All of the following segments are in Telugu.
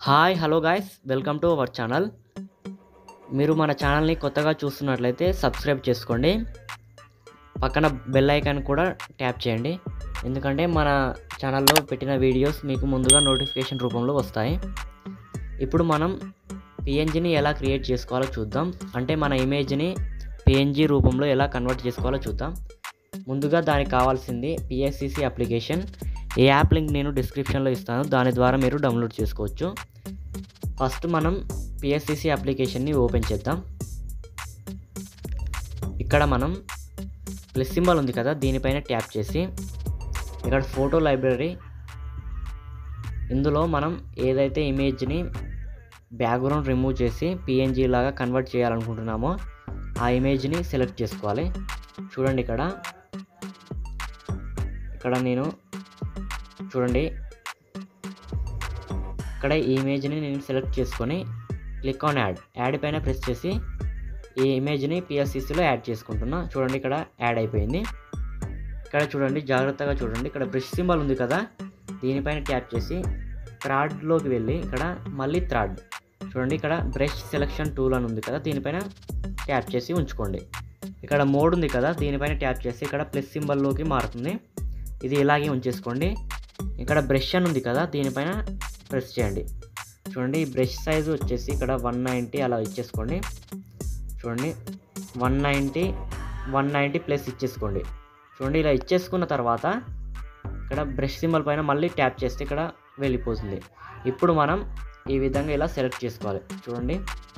Hi hello guys welcome to our channel. మీరు మన ఛానల్ని కొత్తగా చూస్తున్నట్లయితే సబ్స్క్రైబ్ చేసుకోండి. పక్కన బెల్ ఐకాన్ కూడా ట్యాప్ చేయండి, ఎందుకంటే మన ఛానల్లో పెట్టిన వీడియోస్ మీకు ముందుగా నోటిఫికేషన్ రూపంలో వస్తాయి. ఇప్పుడు మనం పిఎన్జిని ఎలా క్రియేట్ చేసుకోవాలో చూద్దాం. అంటే మన ఇమేజ్ని పిఎన్జి రూపంలో ఎలా కన్వర్ట్ చేసుకోవాలో చూద్దాం. ముందుగా దానికి కావాల్సింది పిఎస్సిసి అప్లికేషన్. ఈ యాప్ లింక్ నేను డిస్క్రిప్షన్లో ఇస్తాను, దాని ద్వారా మీరు డౌన్లోడ్ చేసుకోవచ్చు. ఫస్ట్ మనం పిఎస్సిసి అప్లికేషన్ని ఓపెన్ చేద్దాం. ఇక్కడ మనం ప్లస్ సింబల్ ఉంది కదా, దీనిపైన ట్యాప్ చేసి ఇక్కడ ఫోటో లైబ్రరీ, ఇందులో మనం ఏదైతే ఇమేజ్ని బ్యాక్గ్రౌండ్ రిమూవ్ చేసి పిఎన్జీ లాగా కన్వర్ట్ చేయాలనుకుంటున్నామో ఆ ఇమేజ్ని సెలెక్ట్ చేసుకోవాలి. చూడండి ఇక్కడ నేను చూడండి ఇక్కడ ఈ ఇమేజ్ని నేను సెలెక్ట్ చేసుకొని క్లిక్ ఆన్ యాడ్ పైన ప్రెస్ చేసి ఈ ఇమేజ్ని పిఎస్సిసిలో యాడ్ చేసుకుంటున్నా. చూడండి ఇక్కడ యాడ్ అయిపోయింది. ఇక్కడ చూడండి, జాగ్రత్తగా చూడండి, ఇక్కడ బ్రష్ సింబల్ ఉంది కదా, దీనిపైన ట్యాప్ చేసి థ్రెడ్లోకి వెళ్ళి ఇక్కడ మళ్ళీ థ్రెడ్ చూడండి, ఇక్కడ బ్రష్ సెలెక్షన్ టూల్ అని ఉంది కదా, దీనిపైన ట్యాప్ చేసి ఉంచుకోండి. ఇక్కడ మోడ్ ఉంది కదా, దీనిపైన ట్యాప్ చేసి ఇక్కడ ప్లస్ సింబల్లోకి మారుతుంది, ఇది ఇలాగే ఉంచేసుకోండి. ఇక్కడ బ్రష్ అని ఉంది కదా, దీనిపైన ప్రెస్ చేయండి. చూడండి ఈ బ్రష్ సైజు వచ్చేసి ఇక్కడ 190 అలా ఇచ్చేసుకోండి. చూడండి 190 ప్లస్ ఇచ్చేసుకోండి. చూడండి ఇలా ఇచ్చేసుకున్న తర్వాత ఇక్కడ బ్రష్ సింబల్ పైన మళ్ళీ ట్యాప్ చేస్తే ఇక్కడ వెళ్ళిపోతుంది. ఇప్పుడు మనం ఈ విధంగా ఇలా సెలెక్ట్ చేసుకోవాలి. చూడండి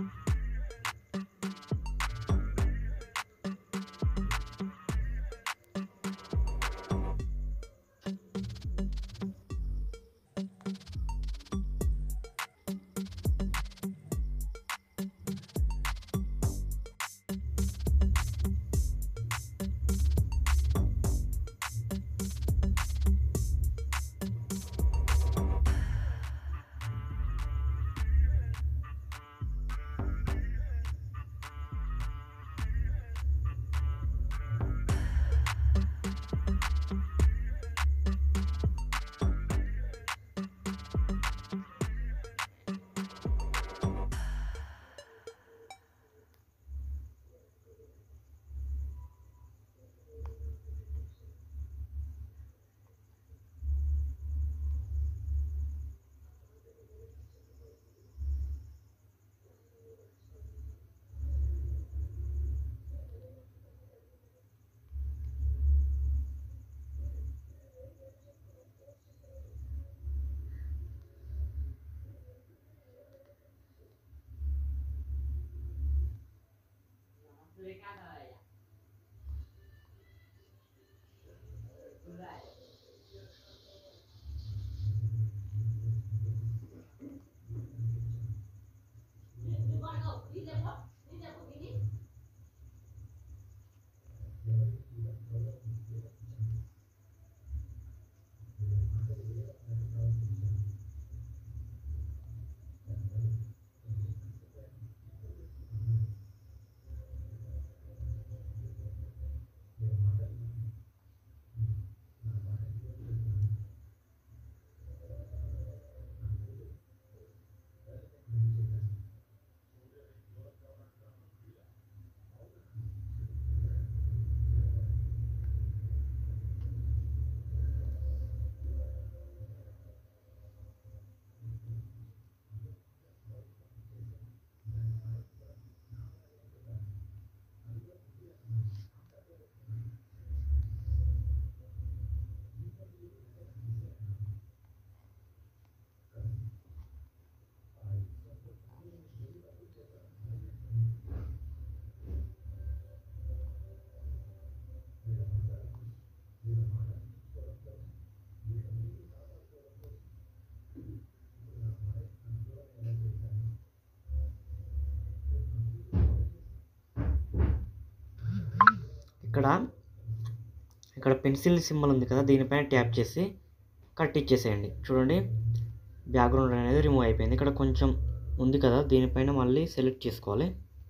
ఇక్కడ పెన్సిల్ సింబల్ ఉంది కదా, దీనిపైన ట్యాప్ చేసి కట్ ఇచ్చేసేయండి. చూడండి బ్యాక్గ్రౌండ్ అనేది రిమూవ్ అయిపోయింది. ఇక్కడ కొంచెం ఉంది కదా, దీనిపైన మళ్ళీ సెలెక్ట్ చేసుకోవాలి.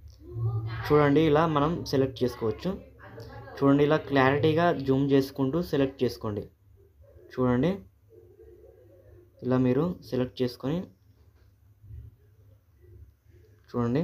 చూడండి ఇలా మనం సెలెక్ట్ చేసుకోవచ్చు. చూడండి ఇలా క్లారిటీగా జూమ్ చేసుకుంటూ సెలెక్ట్ చేసుకోండి. చూడండి ఇలా మీరు సెలెక్ట్ చేసుకొని చూడండి.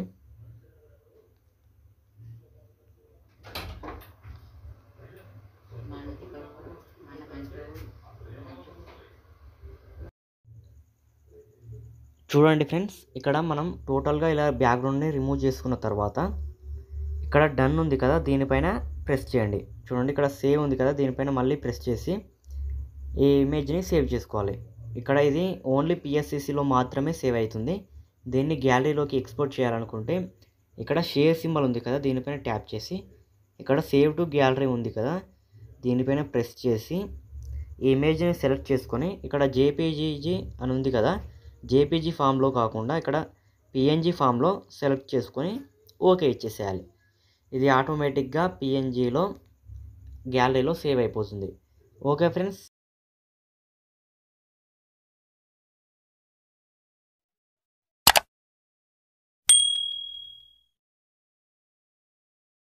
చూడండి ఫ్రెండ్స్, ఇక్కడ మనం టోటల్గా ఇలా బ్యాక్గ్రౌండ్ని రిమూవ్ చేసుకున్న తర్వాత ఇక్కడ డన్ ఉంది కదా, దీనిపైన ప్రెస్ చేయండి. చూడండి ఇక్కడ సేవ్ ఉంది కదా, దీనిపైన మళ్ళీ ప్రెస్ చేసి ఈ ఇమేజ్ని సేవ్ చేసుకోవాలి. ఇక్కడ ఇది ఓన్లీ పిఎస్సిసిలో మాత్రమే సేవ్ అవుతుంది. దీన్ని గ్యాలరీలోకి ఎక్స్పోర్ట్ చేయాలనుకుంటే ఇక్కడ షేర్ సింబల్ ఉంది కదా, దీనిపైన ట్యాప్ చేసి ఇక్కడ సేవ్ టు గ్యాలరీ ఉంది కదా, దీనిపైన ప్రెస్ చేసి ఈ ఇమేజ్ని సెలెక్ట్ చేసుకొని ఇక్కడ జేపీజీ అని ఉంది కదా, జేపీజీ ఫామ్లో కాకుండా ఇక్కడ పిఎన్జీ ఫామ్లో సెలెక్ట్ చేసుకొని ఓకే ఇచ్చేసేయాలి. ఇది ఆటోమేటిక్గా పిఎన్జీలో గ్యాలరీలో సేవ్ అయిపోతుంది. Okay friends.